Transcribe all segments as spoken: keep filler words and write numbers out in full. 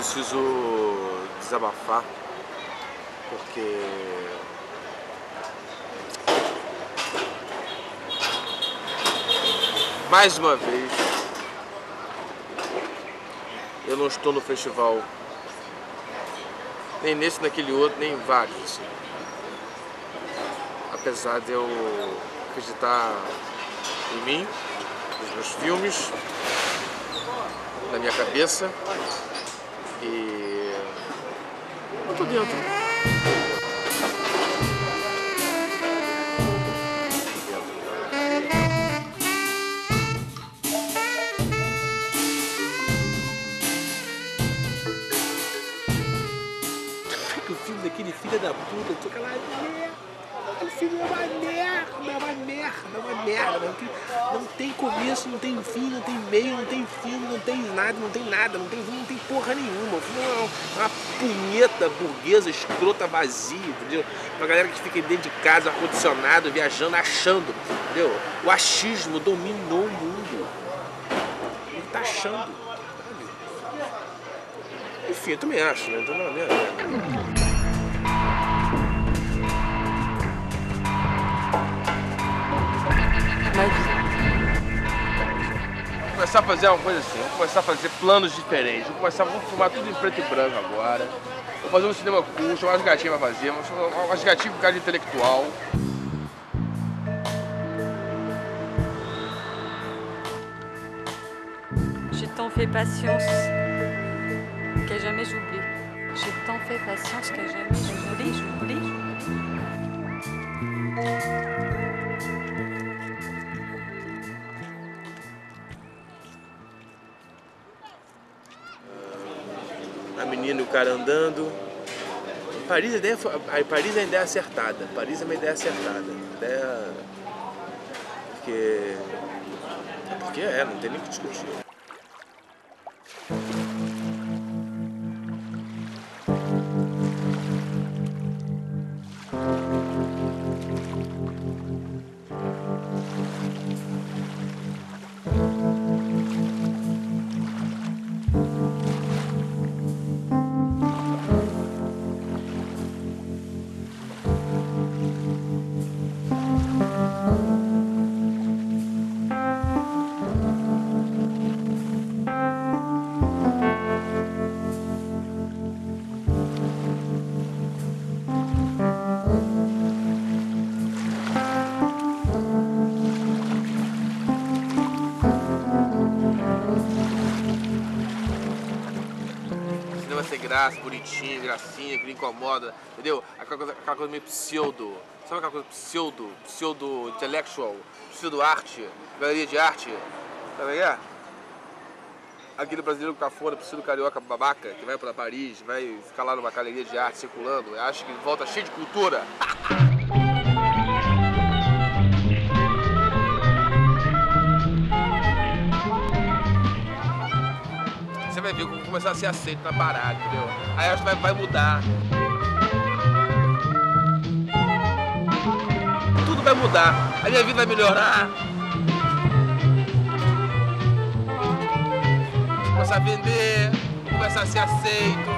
preciso desabafar, porque mais uma vez eu não estou no festival, nem nesse, naquele outro, nem em vários, assim. Apesar de eu acreditar em mim, nos meus filmes, na minha cabeça, e eu tô dentro. O filme daquele filho da puta, tô aquela merda. O filme é uma merda, é uma merda, é uma merda. Não tem, não tem começo, não tem fim, não tem meio, não tem fim, não tem nada, não tem nada, não tem, não tem porra nenhuma. O filme é uma, uma punheta burguesa, escrota, vazia, entendeu? Uma galera que fica dentro de casa, ar-condicionado, viajando, achando, entendeu? O achismo dominou o mundo. Ele tá achando. Enfim, eu também acho, né? Então, não, minha, minha. Vou começar a fazer uma coisa assim, vou começar a fazer planos diferentes, vou começar, vou filmar tudo em preto e branco agora, vou fazer um cinema cool, chamar as gatinhas pra fazer, vou chamar umas gatinhas com cara de intelectual. J'ai tant fait patience qu'à jamais j'oublie. J'ai tant fait patience qu'à jamais j'oublie, j'oublie. A menina e o cara andando. Paris, a ideia foi, a Paris é a ideia acertada. Paris é uma ideia acertada. Ideia... Porque... Porque é, não tem nem o que discutir. Ser graça, bonitinho, gracinha, que não incomoda, entendeu? Aquela coisa, aquela coisa meio pseudo, sabe aquela coisa pseudo, pseudo-intellectual, pseudo-arte, galeria de arte, tá ligado? Aquele brasileiro cafona, pseudo-carioca babaca, que vai pra Paris, vai ficar lá numa galeria de arte circulando, acha que volta cheio de cultura. Você vai ver como começar a ser aceito na parada, entendeu? Aí acho que vai, vai mudar. Tudo vai mudar. A minha vida vai melhorar. Vou começar a vender, vou começar a ser aceito.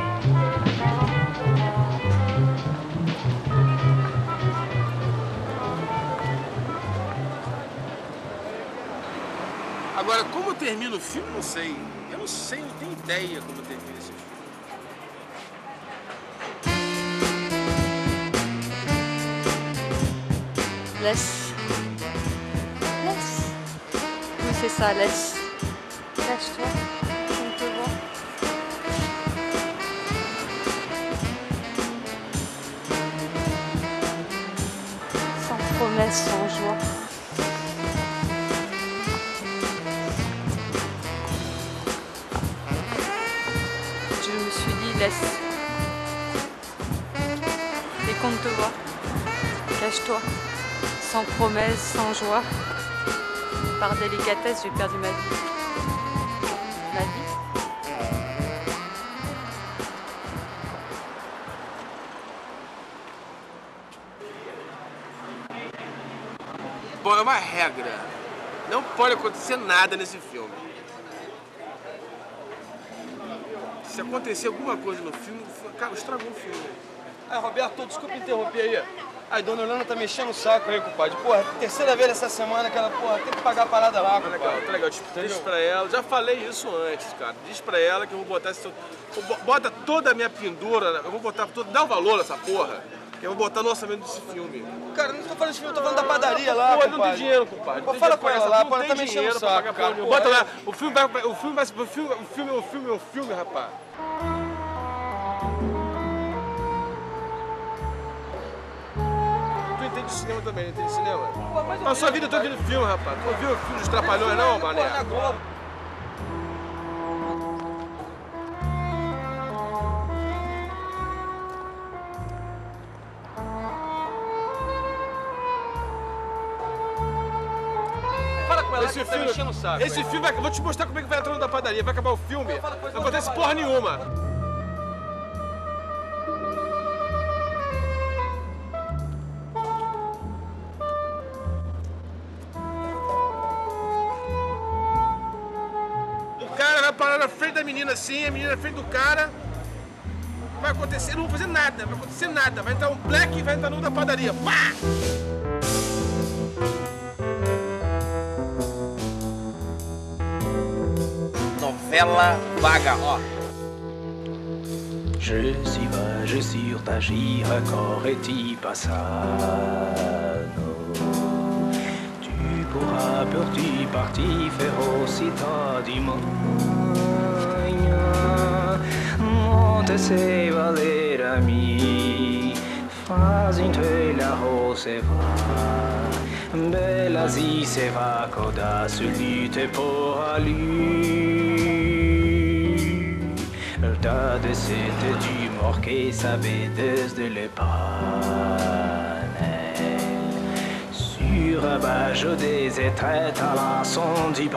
Agora, como termina o filme, não sei. Eu não sei, não tenho ideia como termina esse filme. Laisse. Laisse. Oui, c'est ça, laisse. Lâche-toi, on te voit. Sans promesse, sans joie. Je me suis dit, laisse. Et qu'on te voit. Cache-toi. Sans promesse, sans joie. Par délicatesse, j'ai perdu ma vie. Ma vie. Bom, é uma regra. Não pode acontecer nada nesse filme. se acontecer alguma coisa no filme, cara, estragou o filme. Aí, Roberto, desculpa interromper aí. Aí, dona Helena tá mexendo o saco aí, compadre. Porra, terceira vez essa semana que ela, porra, tem que pagar a parada lá, Tá legal, tá legal. Diz pra ela, já falei isso antes, cara. Diz pra ela que eu vou botar esse... Bota toda a minha pendura, eu vou botar tudo, dá o valor nessa porra. Que eu vou botar no orçamento desse filme. Cara, não tô falando de filme, eu tô falando da padaria lá, Pô, compadre. não tem dinheiro, compadre. Pô, fala com ela lá, pô, ela tá mexendo o saco, cara. Bota lá, o filme vai... O filme vai... O filme, o filme, o filme, o filme, rapaz. Tu entende de cinema também, não entende de cinema? Pô, mas Passou a vida toda vendo filme, rapaz. Tu não viu o filme dos Trapalhões, não, mané? Na Globo. Fala com ela Esse que tá filme, mexendo o saco. esse filme vai, vou te mostrar como é que vai entrar no da padaria. Vai acabar o filme, não acontece porra nenhuma. O cara vai parar na frente da menina assim, a menina na frente do cara. Vai acontecer, não vou fazer nada, vai acontecer nada. Vai entrar um black e vai entrar no da padaria. Pá! Novela vaga, ó. Je suis vague sur ta gire, corretti passano. Tu pourras per tu parti ferocità di manhã. Monte se valera mi, faz in te la rose va. Bella si se va coda celui te pour lui. Tas de cette d'humour qui savait desde le pane. Sur un bâche des étraits à la son du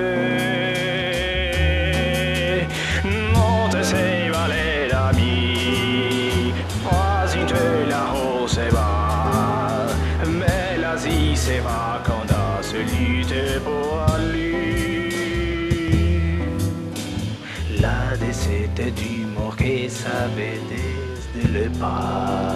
papier. Non te sei valer ami, pas une de la rose va. Mais l'Asie se va quand à celui te pour lui. La de cette d'humour qui savait desde le pas.